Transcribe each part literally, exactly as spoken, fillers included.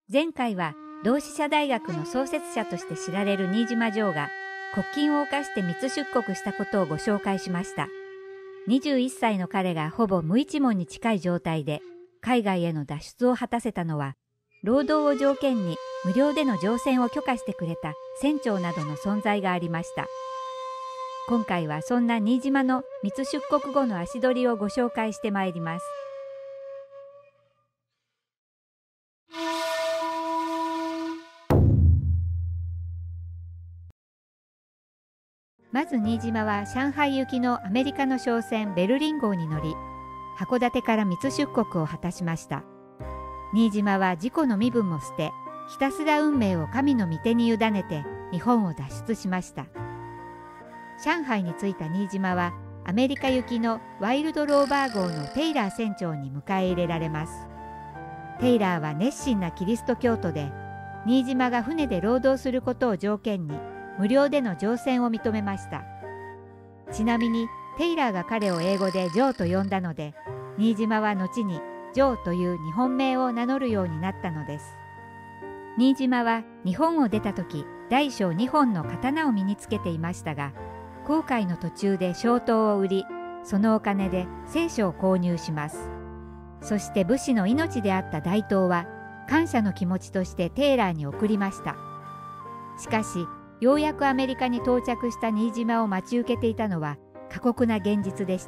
前回は同志社大学の創設者として知られる新島ジョーが国禁を犯して密出国したことをご紹介しました。にじゅういっさいの彼がほぼ無一文に近い状態で海外への脱出を果たせたのは、労働を条件に無料での乗船を許可してくれた船長などの存在がありました。今回はそんな新島の密出国後の足取りをご紹介してまいります。まず新島は上海行きのアメリカの商船ベルリン号に乗り、函館から密出国を果たしました。新島は自己の身分も捨て、ひたすら運命を神の御手に委ねて日本を脱出しました。上海に着いた新島はアメリカ行きのワイルドローバー号のテイラー船長に迎え入れられます。テイラーは熱心なキリスト教徒で、新島が船で労働することを条件に無料での乗船を認めました。ちなみにテイラーが彼を英語でジョーと呼んだので、新島は後にジョーという日本名を名乗るようになったのです。新島は日本を出た時、大小にほんの刀を身につけていましたが、航海の途中で商刀を売り、そのお金で聖書を購入します。そして武士の命であった大刀は感謝の気持ちとしてテイラーに送りました。しかしようやくアメリカに到着した新島を待ち受けていたのは過酷な現実でした。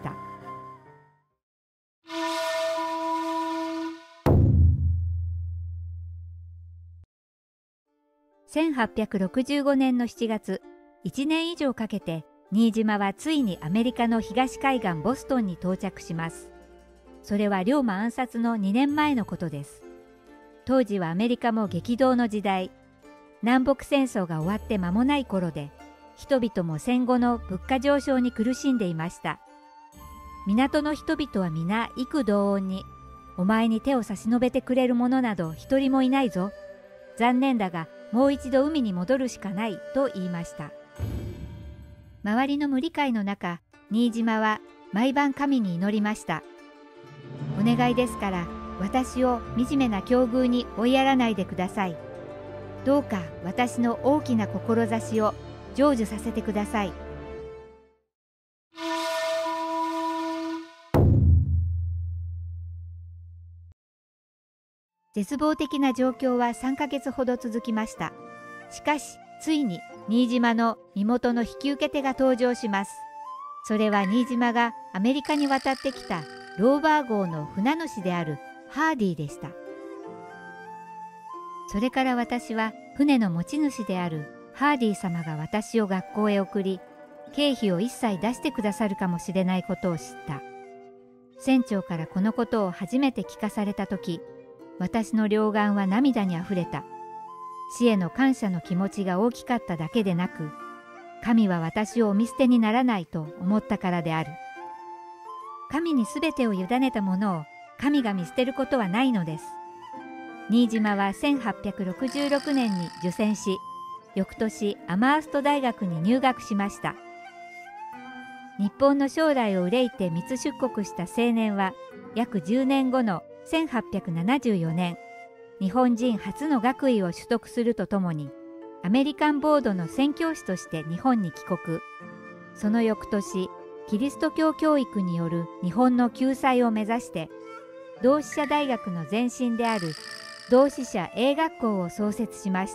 せんはっぴゃくろくじゅうごねんのしちがつ、いちねん以上かけて新島はついにアメリカの東海岸ボストンに到着します。それは龍馬暗殺のにねんまえのことです。当時はアメリカも激動の時代、南北戦争が終わって間もない頃で、人々も戦後の物価上昇に苦しんでいました。港の人々は皆異同音に、お前に手を差し伸べてくれる者など一人もいないぞ。残念だがもう一度海に戻るしかないと言いました。周りの無理解の中、新島は毎晩神に祈りました。お願いですから私を惨めな境遇に追いやらないでください。どうか私の大きな志を成就させてください。絶望的な状況はさんかげつほど続きました。しかしついに新島の身元の引き受け手が登場します。それは新島がアメリカに渡ってきたローバー号の船主であるハーディでした。それから私は船の持ち主であるハーディ様が私を学校へ送り、経費を一切出してくださるかもしれないことを知った。船長からこのことを初めて聞かされたとき、私の両眼は涙にあふれた。死への感謝の気持ちが大きかっただけでなく、神は私をお見捨てにならないと思ったからである。神にすべてを委ねたものを神が見捨てることはないのです。新島はせんはっぴゃくろくじゅうろくねんに受選し、翌年アマースト大学に入学しました。日本の将来を憂いて密出国した青年は、約じゅうねんごのせんはっぴゃくななじゅうよねん、日本人初の学位を取得するとともに、アメリカンボードの宣教師として日本に帰国。その翌年、キリスト教教育による日本の救済を目指して、同志社大学の前身である同志社英学校を創設しました。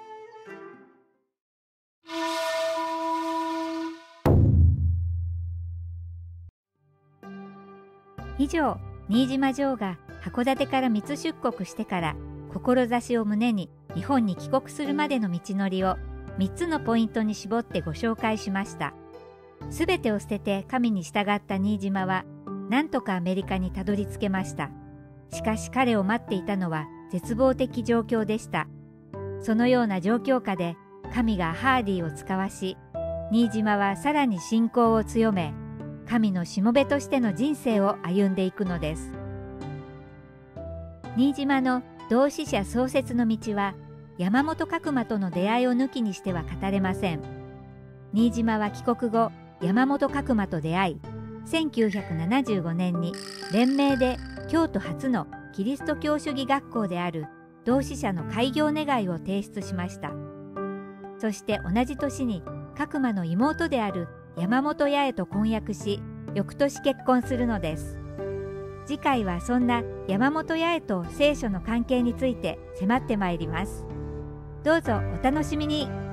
以上、新島ジョーが函館から密出国してから志を胸に日本に帰国するまでの道のりをみっつのポイントに絞ってご紹介しました。すべてを捨てて神に従った新島はなんとかアメリカにたどり着けました。しかし彼を待っていたのは絶望的状況でした。そのような状況下で神がハーディを使わし、新島はさらに信仰を強め、神のしもべとしての人生を歩んでいくのです。新島の同志社創設の道は山本角馬との出会いを抜きにしては語れません。新島は帰国後、山本角馬と出会い、せんきゅうひゃくななじゅうごねんに連名で京都初のキリスト教主義学校である同志社の開業願いを提出しました。そして同じ年に角間の妹である山本八重と婚約し、翌年結婚するのです。次回はそんな山本八重と聖書の関係について迫ってまいります。どうぞお楽しみに。